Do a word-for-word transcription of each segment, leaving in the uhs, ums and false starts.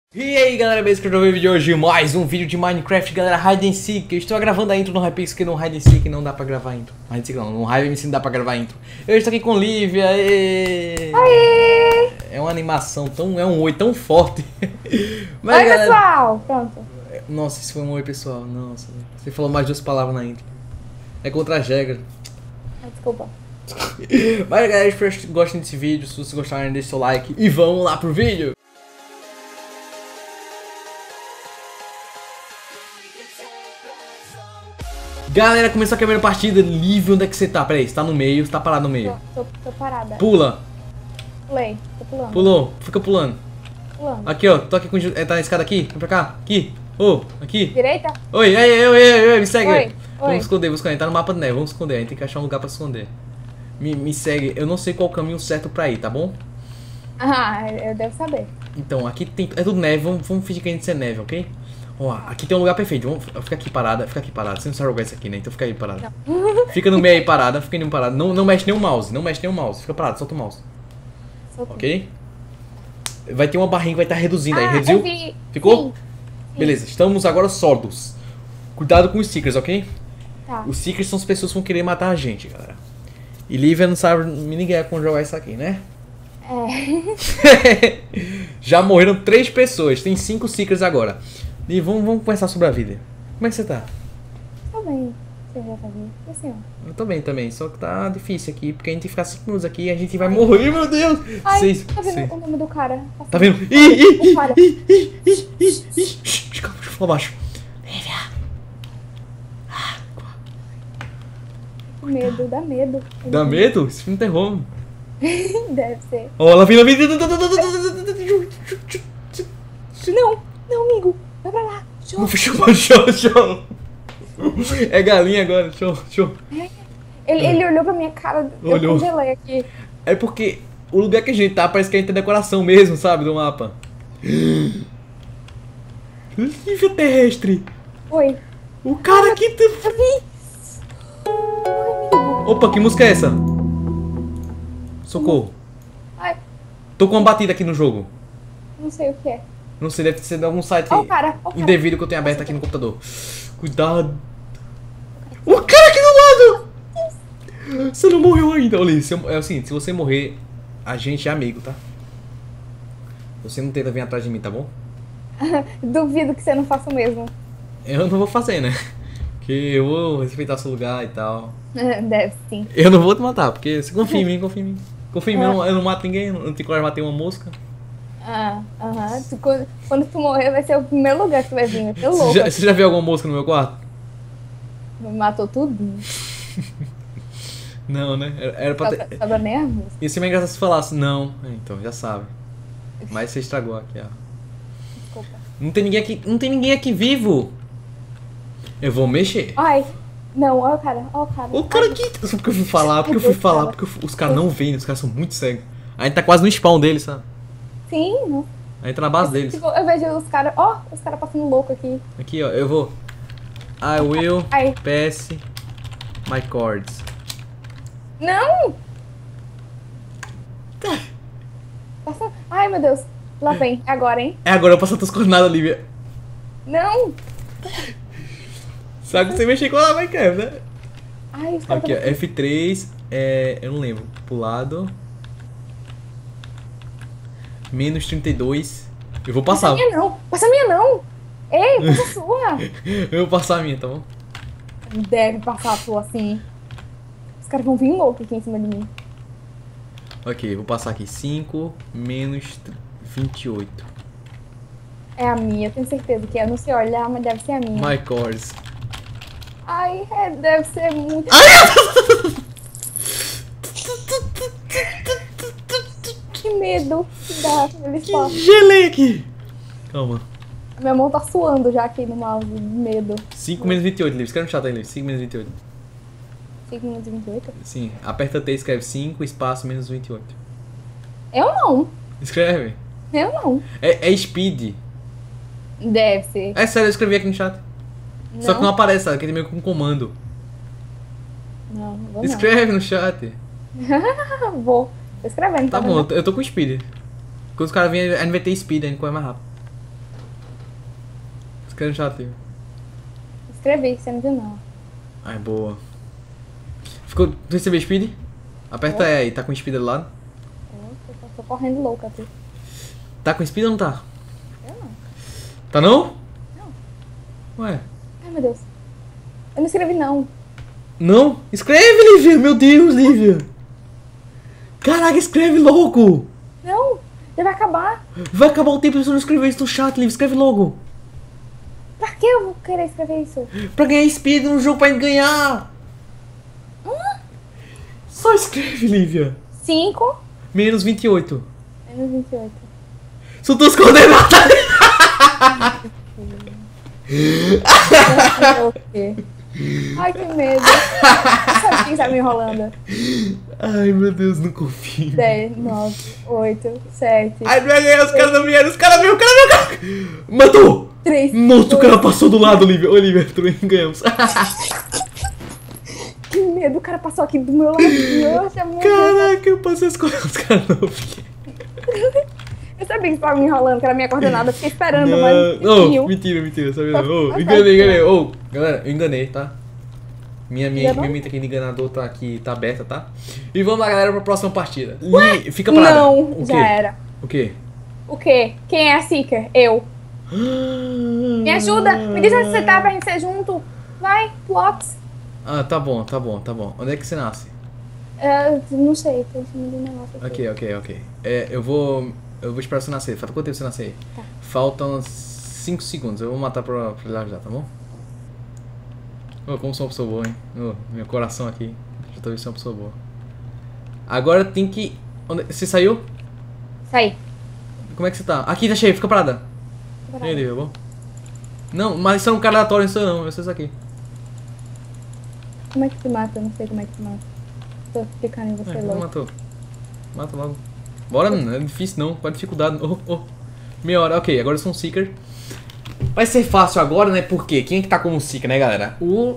E aí galera, beleza? Que eu tô vendo o vídeo hoje, mais um vídeo de Minecraft, galera, Hide and Seek. Eu estou gravando a intro no Hypixel, que no Hide and Seek não dá pra gravar intro. Hide and Seek não, no Hide and Seek não dá pra gravar intro. Eu estou aqui com Lívia, e... Oi! É uma animação tão, é um oi tão forte. Mas, Oi, galera... pessoal! Pronto. Nossa, isso foi um oi, pessoal, nossa. Você falou mais duas palavras na intro. É contra as regras. Ah, desculpa. Mas galera, espero que gostem desse vídeo. Se vocês gostarem, deixe seu like e vamos lá pro vídeo. Galera, começou a primeira partida. Lívia, onde é que você tá? Peraí, você tá no meio, você tá parado no meio. Tô, tô, tô parada. Pula. Pulei, tô pulando. Pulou, fica pulando. Pulando. Aqui, ó, tô aqui com... É, tá na escada aqui, vem pra cá, aqui. Ô, oh, aqui. Direita? Oi, ei, oi, ei, oi, me segue. Oi, Vamos oi. esconder, vamos esconder, tá no mapa de neve, vamos esconder, a gente tem que achar um lugar pra se esconder. Me, me segue, eu não sei qual o caminho certo pra ir, tá bom? Ah, eu devo saber. Então, aqui tem... É tudo neve, vamos, vamos fingir que a gente é neve, ok? Ó, aqui tem um lugar perfeito, vamos, fica aqui parada, fica aqui parada, você não sabe jogar isso aqui, né? Então fica aí parada. Não. Fica no meio aí parada, fica aí parada, não, não mexe nem o mouse, não mexe nem o mouse, fica parado, solta o mouse. Soltei. Ok? Vai ter uma barrinha que vai estar reduzindo aí, Ah, reduziu? eu vi. Ficou? Sim. Beleza, estamos agora sordos. Cuidado com os seekers, ok? Tá. Os seekers são as pessoas que vão querer matar a gente, galera. E Lívia não sabe ninguém como jogar isso aqui, né? É. Já morreram três pessoas, tem cinco seekers agora. E vamos, vamos conversar sobre a vida. Como é que você tá? Tô bem. Você já tá bem? E assim, ó. Eu tô bem também, só que tá difícil aqui, porque a gente tem que ficar cinco minutos aqui e a gente vai morrer, meu Deus! Ai, Seis, tá vendo seis. o nome do cara? Tá vendo? Ih, ih, ih, Para. ih, ih, ih, ih, ih. Calma, deixa eu falar baixo. Lívia. Medo, dá medo. Dá medo? Esse filme é terror. Deve ser. Ó, ela vem, ela vem. Não, não, amigo. Vai pra lá. Show. Show, show, show. É galinha agora, show, show. Ele, ele olhou pra minha cara, Olhou. eu congelei aqui. É porque o lugar que a gente tá parece que a gente tem decoração mesmo, sabe, do mapa. Lívia terrestre. Oi. O cara aqui tá... Eu vi. Oi, amigo. Opa, que música é essa? Socorro. Ai, Tô com uma batida aqui no jogo. não sei o que é. Não sei, deve ser de algum site Ó o cara, ó o cara. indevido que eu tenho aberto aqui no computador. Cuidado. O cara aqui do lado! Você não morreu ainda. Olha isso, é o seguinte, se você morrer, a gente é amigo, tá? Você não tenta vir atrás de mim, tá bom? Duvido que você não faça o mesmo. Eu não vou fazer, né? Porque eu vou respeitar seu lugar e tal. Deve sim. Eu não vou te matar, porque você confia em mim, confia em mim. Confia em mim, eu não, eu não mato ninguém, eu não tenho coragem de matar uma mosca. Ah, aham. Tu- Quando, quando tu morrer, vai ser o primeiro lugar que tu vai vir. Vai ser Você louco. já, você já viu alguma mosca no meu quarto? Matou tudo. Não, né? Era, era pra Sobra, ter... sobra nem a música. Ia ser mais engraçado se falasse, não. É, então, já sabe. Mas você estragou aqui, ó. Desculpa. Não tem ninguém aqui, não tem ninguém aqui vivo. Eu vou mexer. Ai, não, ó o cara, ó o cara. O cara aqui... Porque eu fui falar, porque eu fui falar, porque eu fui- os caras não veem, os caras são muito cegos. A gente tá quase no spawn deles, sabe? Sim, não. A gente tá na base deles. Tipo, eu vejo os caras, ó, os caras passando louco aqui. Aqui, ó, eu vou... I will Ai. pass my cords. Não! Passa... Ai, meu Deus. Lá vem, é agora, hein? É, agora eu passo as tuas coordenadas, Lívia. Não! Sabe que você mexer com ela, vai, cara, né? Ai, os caras Aqui, ó, tão- F três, é... eu não lembro. Pro lado... Menos trinta e dois. Eu vou Passa passar. a minha não! Passa a minha não! Ei, passa a sua! Eu vou passar a minha, tá bom? Deve passar a sua assim. Os caras vão vir louco aqui em cima de mim. Ok, vou passar aqui. cinco menos vinte e oito. É a minha, eu tenho certeza que é. Eu não sei olhar, mas deve ser a minha. My cords. Ai, é, deve ser muito. Que medo que dá aquele espaço. Gelei aqui. Calma. Minha mão tá suando já aqui no mouse, de medo. cinco menos vinte e oito, Livre. Escreve no chat aí, Livre. cinco menos vinte e oito. cinco minutos e vinte e oito? Sim, aperta T e escreve cinco, espaço, menos vinte e oito. Eu não. Escreve. Eu não. É, é speed. Deve ser. É sério, eu escrevi aqui no chat. Não. Só que não aparece, sabe? Que tem meio que um comando. Não, não vou Escreve no chat. não. Vou. Tô escrevendo, Tá tá bom, eu vendo? tô- eu tô com speed. Quando os caras vêm, a gente vai ter speed, a gente corre mais rápido. Escreve no chat, Lívia. Escrevi, você não viu não. Ai, boa. Ficou... Tu recebeu speed? Aperta E aí, tá com speed do lado? Eu tô, tô correndo louca aqui. Tá com speed ou não tá? Eu não. Tá não? Não. Ué. Ai, meu Deus. Eu não escrevi não. Não? Escreve, Lívia! Meu Deus, Lívia! Caraca, escreve logo! Não, já vai acabar. Vai acabar o tempo se você não escrever isso no chat, Lívia. Escreve logo! Pra que eu vou querer escrever isso? Pra ganhar speed no jogo, pra ganhar! Hã? Só escreve, Lívia! cinco Menos vinte e oito. menos vinte e oito. São todos condenados! O quê? Ai, que medo. Sabe quem está me enrolando? Ai, meu Deus, não confio. dez, nove, oito, sete, Ai, não vai ganhar, os caras não vieram, os caras viram, o cara viu, o cara... Matou! três. Nossa, o cara passou do lado, Olivia. Olivia, também ganhamos. Que medo, o cara passou aqui do meu lado. Nossa, muito. Caraca, eu passei as coisas, os caras não vieram. Eu sabia que você estava me enrolando, que era a minha coordenada. Eu fiquei esperando, Não, mas. não, mentira, mentira, sabia não. Oh, enganei, enganei. Ô, galera, eu enganei, tá? Minha, minha, minha mente aqui de enganador tá aqui, tá aberta, tá? E vamos lá, galera, pra próxima partida. Li, fica parada. Não, O já quê? era. O quê? O quê? Quem é a Seeker? Eu. Me ajuda! Me diz onde você tá pra gente ser junto. Vai, Plots. Ah, tá bom, tá bom, tá bom. Onde é que você nasce? Uh, não sei, tô em cima de um negócio aqui. Ok, ok, ok. É, eu vou. Eu vou esperar você nascer. Falta quanto tempo você nascer? Tá. Faltam cinco segundos. Eu vou matar pra, pra ele ajudar, tá bom? Oh, como sou uma pessoa boa, hein? Oh, meu coração aqui. Já tô vendo que sou uma pessoa boa. Agora tem que. Onde... Você saiu? Sai. Como é que você tá? Aqui, tá cheio, fica parada. E aí, tá bom? Não, mas isso é um cara aleatório, isso não. Eu sei isso aqui. Como é que te mata? Eu não sei como é que te mata. Tô clicando em você É, logo. matou. Mata logo. Bora, não é difícil não. Qual a dificuldade? Oh, oh. Meia hora, ok, agora eu sou um Seeker. Vai ser fácil agora, né? Porque quem é que tá como Seeker, né, galera? O.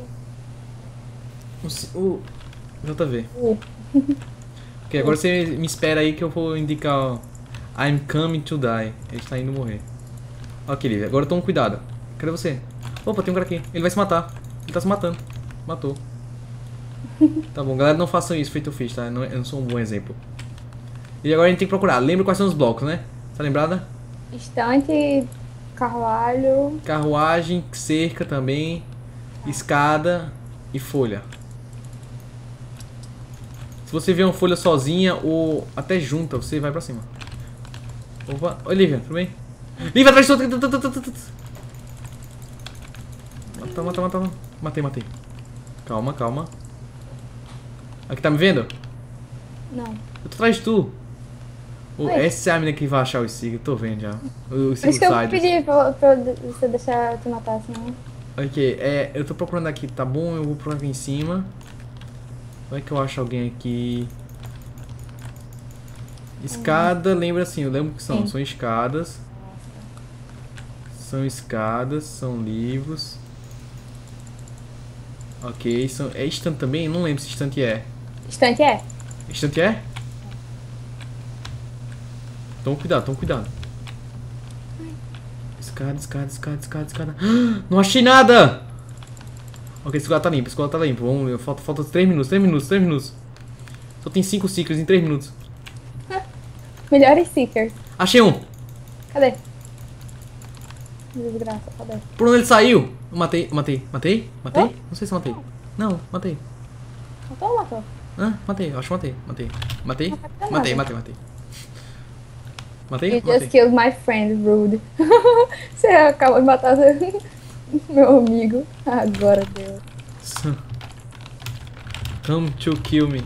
O. o... J V. Uh. Ok, agora você me espera aí que eu vou indicar. Ó, I'm coming to die. Ele está indo morrer. Ok, Lívia, agora toma cuidado. Cadê você? Opa, tem um cara aqui. Ele vai se matar. Ele tá se matando. Matou. Tá bom, galera, não façam isso, feito eu fiz, tá? Eu não, eu não sou um bom exemplo. E agora a gente tem que procurar. Lembra quais são os blocos, né? Tá lembrada? Estante, carvalho. Carruagem, cerca também, escada e folha. Se você vê uma folha sozinha ou até junta, você vai pra cima. Opa, oi Lívia, tudo bem? Lívia, atrás de tu! Mata, mata, mata, mata. Matei, matei. Calma, calma. Aqui, tá me vendo? Não. Eu tô atrás de tu. Oh, Oi. essa é a menina que vai achar o Sig, eu tô vendo já. O Por isso que eu Sig pedi pra, pra você deixar eu te matar, senão. Ok, é, eu tô procurando aqui, tá bom? Eu vou procurar aqui em cima. Como é que eu acho alguém aqui? Escada, lembra assim, eu lembro que são, Sim. são escadas. São escadas, são livros. Ok, são, é estante também? Não lembro se estante é. Estante é? Estante é? Toma cuidado, toma cuidado. Escada, escada, escada, escada, escada. Não achei nada! Ok, esse lugar tá limpo, esse lugar tá limpo. Vamos, falta, falta três minutos, três minutos, três minutos. Só tem cinco ciclos em três minutos. Melhores Seekers. Achei um! Cadê? Desgraça, cadê? Por onde ele saiu? Eu matei, matei, matei? Matei? Hã? Não sei se eu matei. Não, matei. Matou ou matou? Hã? Matei, eu acho que matei, matei. Matei? Não matei Matei, nada. matei, matei. Matei? You Matei. just killed my friend, rude. Você acabou de matar seu- meu amigo. Agora deu. Come to kill me.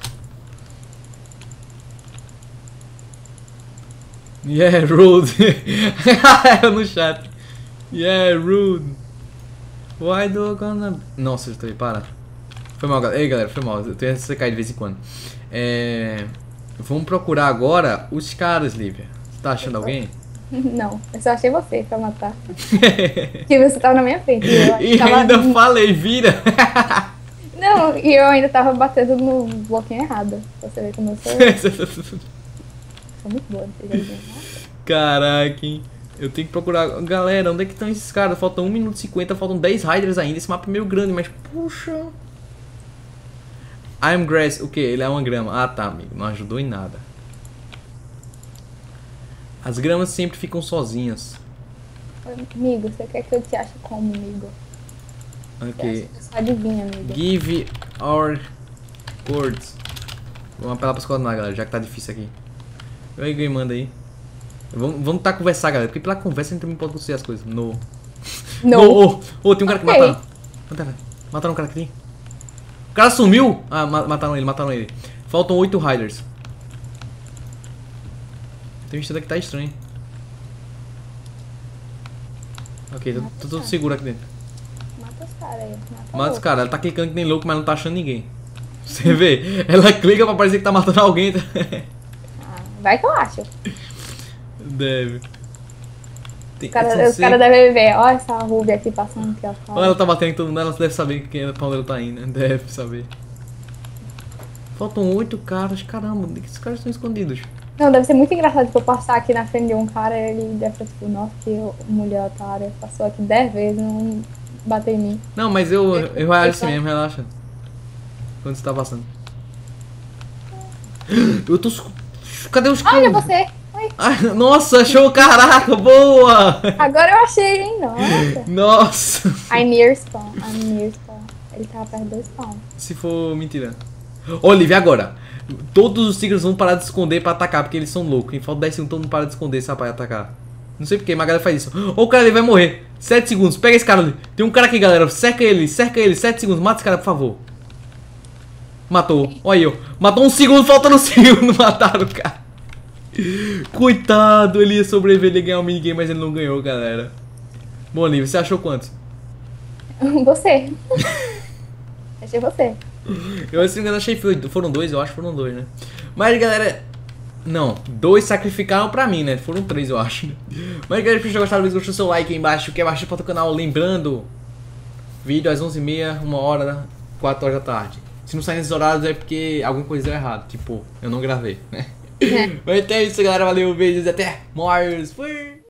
Yeah, rude. No chat. Yeah, rude. Why do I gonna... Nossa, eu tô aí, para. Foi mal, galera. Ei, galera, foi mal. Eu tenho que secar de vez em quando. É... Vamos procurar agora os caras, Lívia. Você tá achando alguém? Não, eu só achei você pra matar. Porque você tava na minha frente. E, eu E tava... ainda falei, vira. Não, e eu ainda tava batendo no bloquinho errado. Pra você ver como eu sou. Sou muito boa nesse joguinho. Caraca, hein? Eu tenho que procurar... Galera, onde é que estão esses caras? Faltam um minuto e cinquenta, faltam dez Riders ainda. Esse mapa é meio grande, mas... Puxa... I'm grass. O que? Ele é uma grama. Ah, tá, amigo. Não ajudou em nada. As gramas sempre ficam sozinhas. Amigo, você quer que eu te ache como, amigo? Ok. Você só adivinha, amigo. Give our words. Vamos apelar pras coordenadas, galera, já que tá difícil aqui. Aí, alguém manda aí. Vamos, vamos tá conversar, galera, porque pela conversa a gente também pode conseguir as coisas. No. No. Ô, oh, oh, tem um cara que Ok. mataram. Mataram. Mataram um cara que tem. O cara sumiu! Ah, ma- mataram ele, mataram ele. Faltam oito Riders. Tem um instante que tá estranho. Ok, tô, tô tudo seguro aqui dentro. Mata os caras aí. Mata Mas, os cara, ela tá clicando que nem louco, mas não tá achando ninguém. Você vê? Ela clica pra parecer que tá matando alguém. Ah, vai que eu acho. Deve. Tem, Os caras são os seis- cara devem ver. Olha essa Ruby aqui passando aqui, ó. Olha, ela tá batendo em todo mundo, ela deve saber quem é, pra onde ela tá indo, né? Deve saber. Faltam oito caras, caramba, onde é que esses caras estão escondidos? Não, deve ser muito engraçado tipo, eu passar aqui na frente de um cara e ele deve ser tipo, nossa, que mulher otária. Passou aqui dez vezes e não bateu em mim. Não, mas eu, eu reajo assim Então- mesmo, relaxa. Quando você tá passando. Eu tô. su- Cadê os Olha caras? você! Oi. Ai, nossa, achou, caraca, boa! Agora eu achei, hein? Nossa. Nossa! I'm near spawn. I'm near spawn. Ele tava perto do spawn. Se for mentira. Olivia, agora. Todos os tigres vão parar de esconder pra atacar, porque eles são loucos. Em falta dez segundos, todo mundo para de esconder, sabe, pra atacar. Não sei porque, mas a galera faz isso. Ô, o cara ali vai morrer. sete segundos, pega esse cara ali. Tem um cara aqui, galera. Cerca ele, cerca ele. sete segundos, mata esse cara, por favor. Matou. Olha aí, ó. Matou um segundo, faltando um segundo. Mataram o cara. Coitado, ele ia sobreviver, ele ia ganhar o minigame, mas ele não ganhou, galera. Bom, Olivia, você achou quantos? Você. Achei você. Eu se não me engano, achei que foi- foram dois, eu acho que foram dois, né? Mas galera, não, dois sacrificaram pra mim, né? Foram três, eu acho. Mas galera, se vocês gostaram, deixa o seu like aí embaixo, que é baixo para o canal. Lembrando, vídeo às onze e meia, uma hora, quatro horas da tarde. Se não sair nesses horários é porque alguma coisa deu errado, tipo, eu não gravei, né? Mas então é isso, galera, valeu, beijos, até mais, fui!